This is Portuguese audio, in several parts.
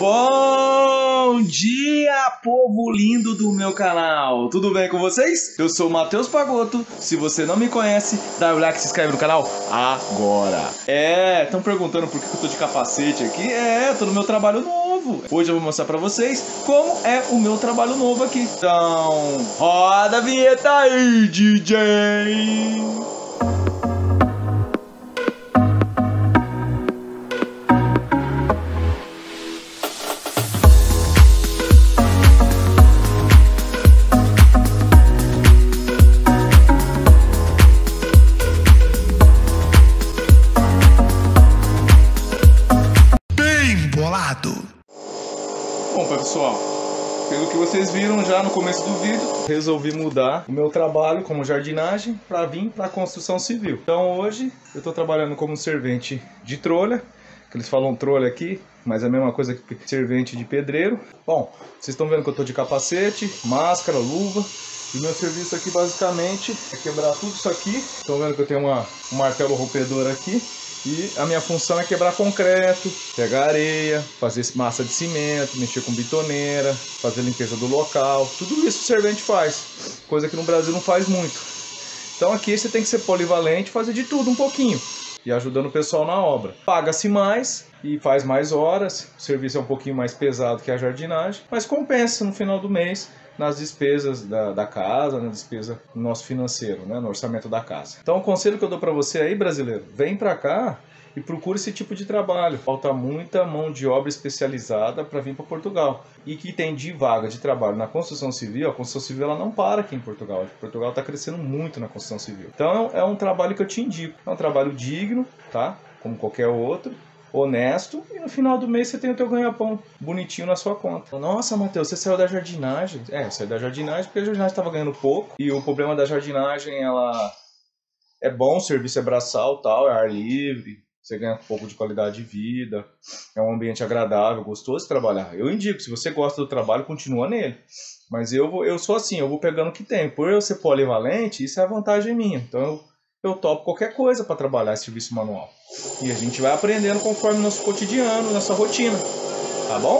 Bom dia, povo lindo do meu canal! Tudo bem com vocês? Eu sou o Matheus Pagotto. Se você não me conhece, dá o like e se inscreve no canal agora! Estão perguntando por que eu tô de capacete aqui? Tô no meu trabalho novo. Hoje eu vou mostrar pra vocês como é o meu trabalho novo aqui. Então, roda a vinheta aí, DJ! Bom, pessoal, pelo que vocês viram já no começo do vídeo, resolvi mudar o meu trabalho como jardinagem para vir para a construção civil. Então hoje eu estou trabalhando como servente de trolha, que eles falam trolha aqui, mas é a mesma coisa que servente de pedreiro. Bom, vocês estão vendo que eu estou de capacete, máscara, luva. E meu serviço aqui basicamente é quebrar tudo isso aqui. Estão vendo que eu tenho um martelo rompedor aqui. E a minha função é quebrar concreto, pegar areia, fazer massa de cimento, mexer com bitoneira, fazer limpeza do local. Tudo isso o servente faz, coisa que no Brasil não faz muito. Então aqui você tem que ser polivalente, fazer de tudo um pouquinho e ajudando o pessoal na obra. Paga-se mais e faz mais horas, o serviço é um pouquinho mais pesado que a jardinagem, mas compensa no final do mês nas despesas da casa, na despesa do nosso financeiro, né, no orçamento da casa. Então o conselho que eu dou para você aí, brasileiro, vem para cá e procure esse tipo de trabalho. Falta muita mão de obra especializada para vir para Portugal. E que tem de vaga de trabalho na construção civil, a construção civil ela não para aqui em Portugal. Portugal está crescendo muito na construção civil. Então é um trabalho que eu te indico. É um trabalho digno, tá? Como qualquer outro. Honesto, e no final do mês você tem o teu ganha-pão bonitinho na sua conta. Nossa, Matheus, você saiu da jardinagem? Eu saí da jardinagem porque a jardinagem estava ganhando pouco. E o problema da jardinagem, ela é bom, o serviço é braçal, tal, é ar livre, você ganha um pouco de qualidade de vida, é um ambiente agradável, gostoso de trabalhar. Eu indico, se você gosta do trabalho, continua nele. Mas eu sou assim, eu vou pegando o que tem. Por eu ser polivalente, isso é a vantagem minha. Então eu topo qualquer coisa para trabalhar esse serviço manual. E a gente vai aprendendo conforme nosso cotidiano, nossa rotina, tá bom?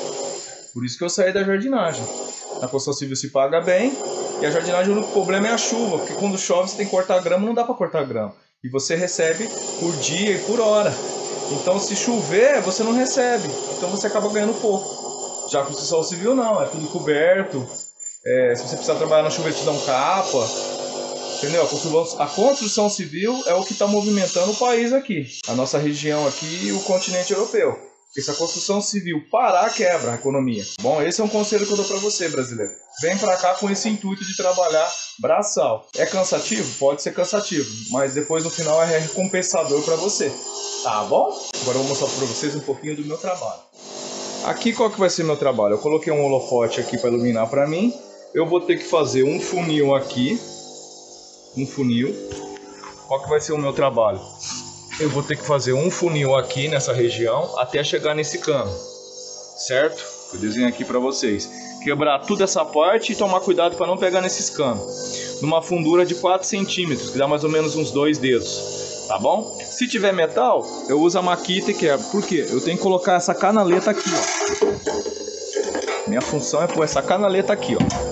Por isso que eu saí da jardinagem. Na construção civil se paga bem, e a jardinagem, o único problema é a chuva, porque quando chove você tem que cortar grama, não dá para cortar grama. E você recebe por dia e por hora. Então se chover, você não recebe, então você acaba ganhando pouco. Já a construção civil não, é tudo coberto. Se você precisar trabalhar na chuva, eles te dão capa. Entendeu? A construção civil é o que está movimentando o país aqui. A nossa região aqui e o continente europeu. Porque se a construção civil parar, quebra a economia. Bom, esse é um conselho que eu dou para você, brasileiro. Vem para cá com esse intuito de trabalhar braçal. É cansativo? Pode ser cansativo. Mas depois no final é recompensador para você. Tá bom? Agora eu vou mostrar para vocês um pouquinho do meu trabalho. Aqui qual que vai ser meu trabalho? Eu coloquei um holofote aqui para iluminar para mim. Eu vou ter que fazer um funil aqui. Um funil. Qual que vai ser o meu trabalho? Eu vou ter que fazer um funil aqui nessa região até chegar nesse cano, certo? Eu desenho aqui para vocês. Quebrar toda essa parte e tomar cuidado para não pegar nesses canos. Numa fundura de 4 centímetros, que dá mais ou menos uns 2 dedos, tá bom? Se tiver metal, eu uso a maquita e quebro. Por quê? Eu tenho que colocar essa canaleta aqui, ó. Minha função é pôr essa canaleta aqui, ó.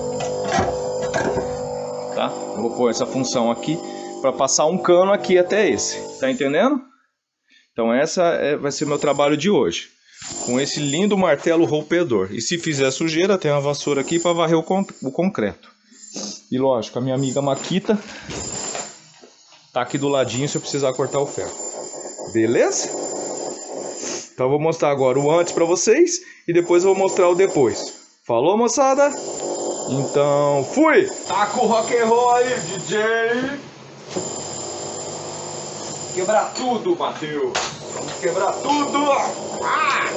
Tá? Eu vou pôr essa função aqui para passar um cano aqui até esse. Tá entendendo? Então essa vai ser meu trabalho de hoje. Com esse lindo martelo rompedor. E se fizer sujeira, tem uma vassoura aqui para varrer o concreto. E lógico, a minha amiga Maquita tá aqui do ladinho se eu precisar cortar o ferro. Beleza? Então eu vou mostrar agora o antes para vocês e depois eu vou mostrar o depois. Falou, moçada? Então, fui! Taca o rock and roll aí, DJ! Quebrar tudo, Matheus! Vamos quebrar tudo! Ah!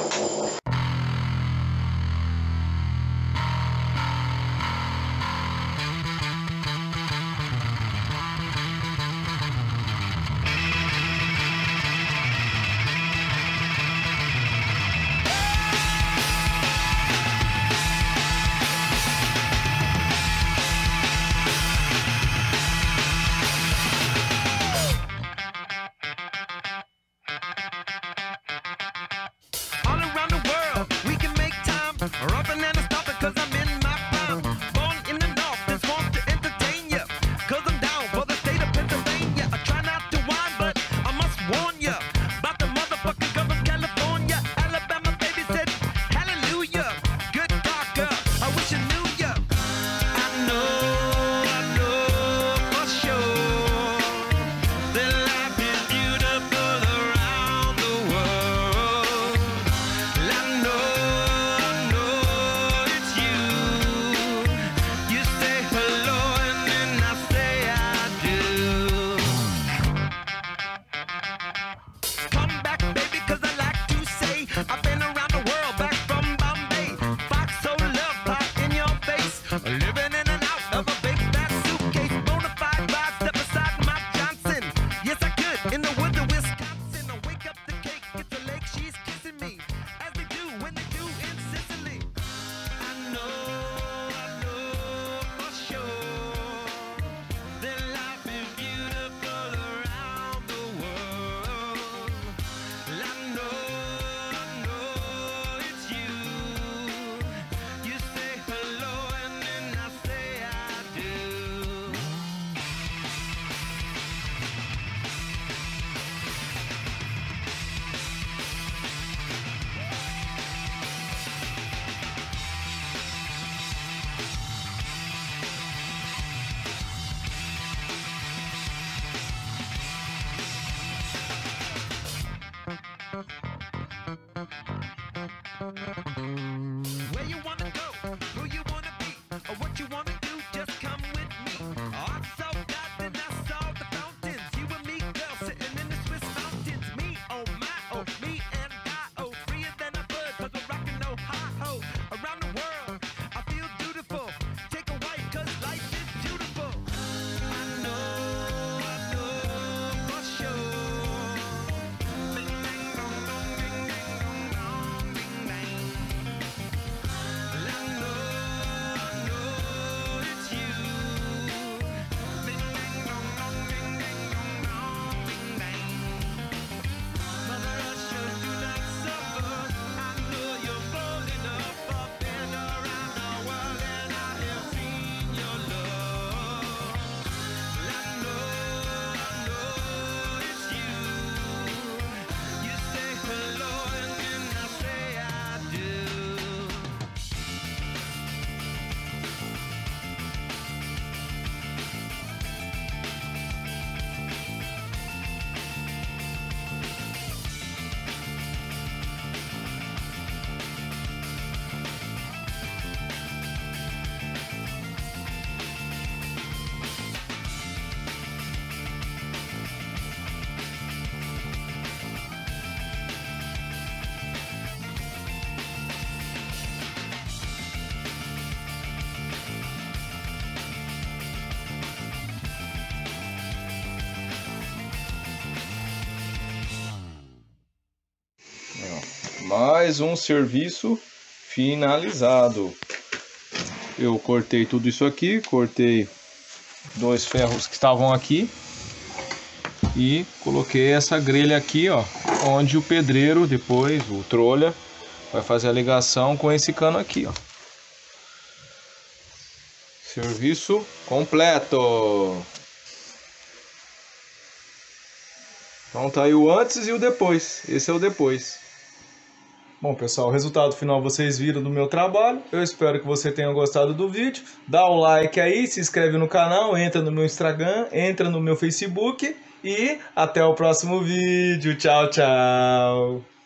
Where you wanna go? Who you wanna be? Or what you wanna do? Just come with me. Art so and that's all the fountains. You and me, girl, sitting in the Swiss mountains. Me, oh my, oh me and I, oh freer than a bird, 'cause we're rockin' no hi-ho. Around the world, I feel beautiful. Take a wife, 'cause life is beautiful. I know for sure. Bing, bang, bong, bong, bing, bang, bong, bong, bing, bang. I know it's you. Bing, bang, bong, bong, bing, bang, bong, bong, bing, bang. Mother Russia, do not suffer. I know you're bold enough. I've been around the world and I have seen your love. I know it's you. You say hello and then I say I do. Mais um serviço finalizado. Eu cortei tudo isso aqui, cortei 2 ferros que estavam aqui e coloquei essa grelha aqui, ó, onde o pedreiro depois, o trolha, vai fazer a ligação com esse cano aqui, ó. Serviço completo. Então tá aí o antes e o depois. Esse é o depois. Bom, pessoal, o resultado final vocês viram do meu trabalho. Eu espero que você tenha gostado do vídeo. Dá um like aí, se inscreve no canal, entra no meu Instagram, entra no meu Facebook e até o próximo vídeo. Tchau, tchau!